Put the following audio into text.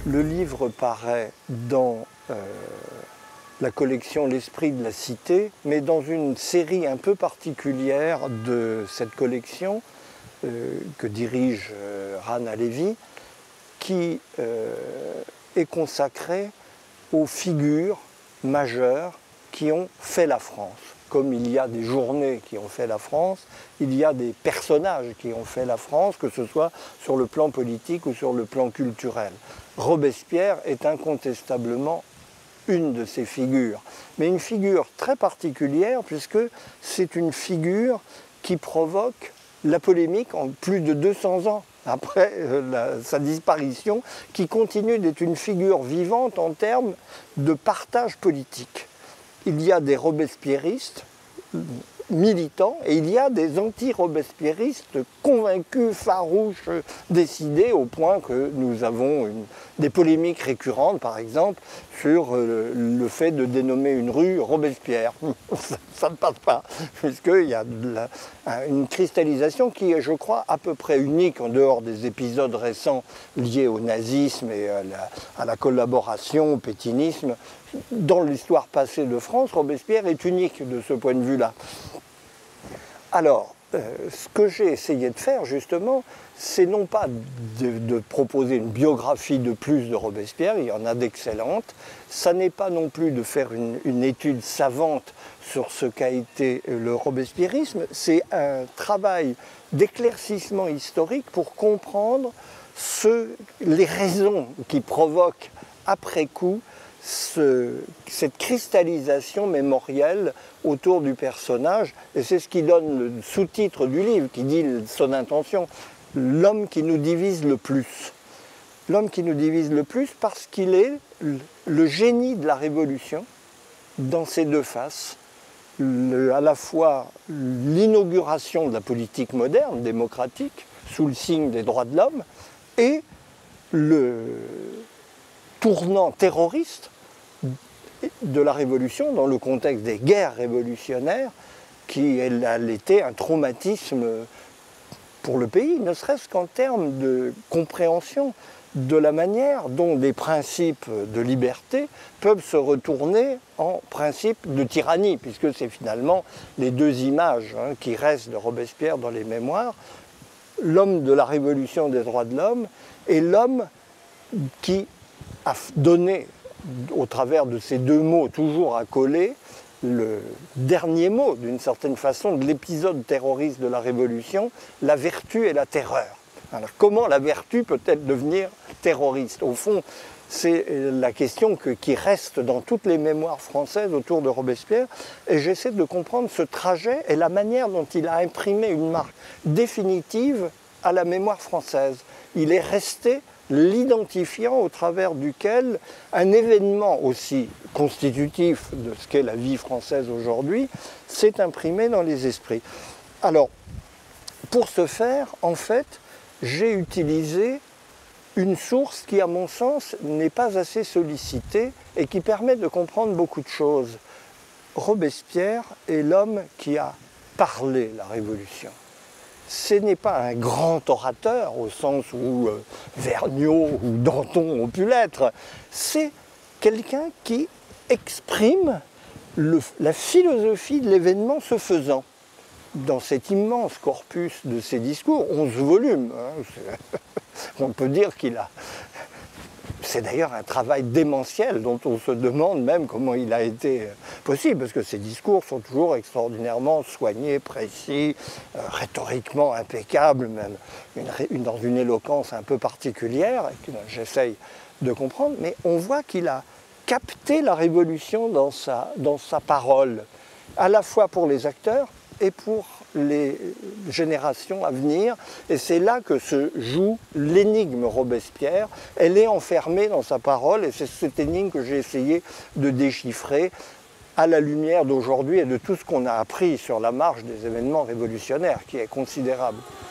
Le livre paraît dans la collection L'Esprit de la Cité, mais dans une série un peu particulière de cette collection que dirige Rana Levi, qui est consacrée aux figures majeures qui ont fait la France. Comme il y a des journées qui ont fait la France, il y a des personnages qui ont fait la France, que ce soit sur le plan politique ou sur le plan culturel. Robespierre est incontestablement une de ces figures, mais une figure très particulière puisque c'est une figure qui provoque la polémique en plus de 200 ans après sa disparition, qui continue d'être une figure vivante en termes de partage politique. Il y a des robespierristes militants et il y a des anti-robespierristes convaincus, farouches, décidés, au point que nous avons des polémiques récurrentes, par exemple, sur le fait de dénommer une rue Robespierre. Ça ne passe pas, puisqu'il y a une cristallisation qui est, je crois, à peu près unique en dehors des épisodes récents liés au nazisme et à la collaboration, au pétinisme. Dans l'histoire passée de France, Robespierre est unique de ce point de vue-là. Alors, ce que j'ai essayé de faire, justement, c'est non pas de proposer une biographie de plus de Robespierre, il y en a d'excellentes, ça n'est pas non plus de faire une étude savante sur ce qu'a été le robespierrisme, c'est un travail d'éclaircissement historique pour comprendre les raisons qui provoquent, après coup, cette cristallisation mémorielle autour du personnage, et c'est ce qui donne le sous-titre du livre, qui dit son intention, l'homme qui nous divise le plus. L'homme qui nous divise le plus parce qu'il est le génie de la Révolution dans ses deux faces, à la fois l'inauguration de la politique moderne, démocratique, sous le signe des droits de l'homme, et le tournant terroriste de la Révolution dans le contexte des guerres révolutionnaires qui a été un traumatisme pour le pays, ne serait-ce qu'en termes de compréhension de la manière dont des principes de liberté peuvent se retourner en principes de tyrannie, puisque c'est finalement les deux images qui restent de Robespierre dans les mémoires, l'homme de la Révolution des droits de l'homme et l'homme qui a donné, au travers de ces deux mots toujours accolés, le dernier mot, d'une certaine façon, de l'épisode terroriste de la Révolution, la vertu et la terreur. Alors, comment la vertu peut-elle devenir terroriste? Au fond, c'est la question qui reste dans toutes les mémoires françaises autour de Robespierre, et j'essaie de comprendre ce trajet et la manière dont il a imprimé une marque définitive à la mémoire française. Il est resté l'identifiant au travers duquel un événement aussi constitutif de ce qu'est la vie française aujourd'hui s'est imprimé dans les esprits. Alors, pour ce faire, en fait, j'ai utilisé une source qui, à mon sens, n'est pas assez sollicitée et qui permet de comprendre beaucoup de choses. Robespierre est l'homme qui a parlé la Révolution. Ce n'est pas un grand orateur au sens où Vergniaud ou Danton ont pu l'être. C'est quelqu'un qui exprime la philosophie de l'événement se faisant. Dans cet immense corpus de ses discours, 11 volumes, on peut dire qu'il a... C'est d'ailleurs un travail démentiel dont on se demande même comment il a été possible, parce que ces discours sont toujours extraordinairement soignés, précis, rhétoriquement impeccables, même dans une éloquence un peu particulière, que j'essaye de comprendre, mais on voit qu'il a capté la Révolution dans sa parole, à la fois pour les acteurs et pour les générations à venir. Et c'est là que se joue l'énigme Robespierre. Elle est enfermée dans sa parole et c'est cette énigme que j'ai essayé de déchiffrer à la lumière d'aujourd'hui et de tout ce qu'on a appris sur la marche des événements révolutionnaires, qui est considérable.